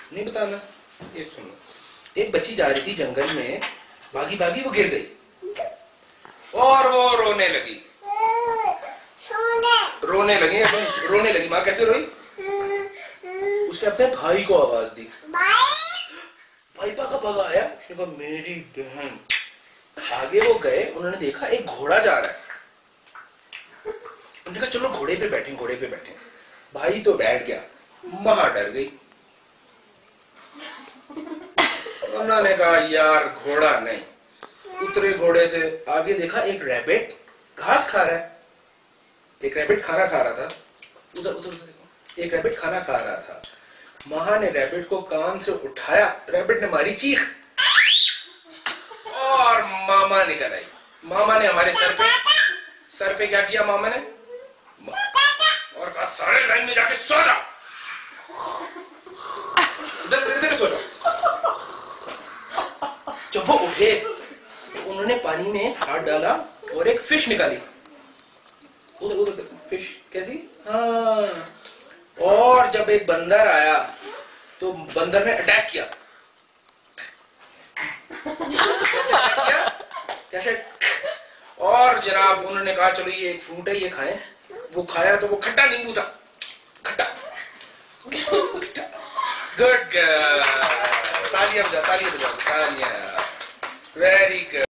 नहीं बताना। एक सुनो, एक बच्ची जा रही थी जंगल में, भागी भागी वो गिर गई और वो रोने लगी। रोने लगी, रोने लगी। माँ कैसे रोई? उसने अपने भाई को आवाज दी। भाई का भगाया। उसने कहा मेरी बहन। आगे वो गए, उन्होंने देखा एक घोड़ा जा रहा है। उन्होंने कहा चलो घोड़े पे बैठे, घोड़े पे बैठे। भाई तो बैठ गया, माँ डर गई। उन्होंने कहा यार घोड़ा नहीं। उतरे घोड़े से, आगे देखा एक रैबिट घास खा रहा है। एक रैबिट खाना खा रहा था। उधर उधर देखो, एक रैबिट खाना खा रहा था। माँ ने रैबिट को कान से उठाया, रैबिट ने मारी चीख और मामा निकल आई। मामा ने हमारे सर पे क्या किया? मामा ने और कहा सारे लाइन में जाके सो जा, इधर सो जा। जब वो उठे तो उन्होंने पानी में हाथ डाला और एक फिश निकाली। उधर उधर फिश कैसी? हाँ। और जब एक बंदर आया तो बंदर ने अटैक किया। कैसे? और जनाब उन्होंने कहा चलो ये एक फ्रूट है, ये खाएं। वो खाया तो वो खट्टा नींबू था। खट्टा। Good girl. तालियां बजाओ, तालियां बजाओ, तालियां। Very good.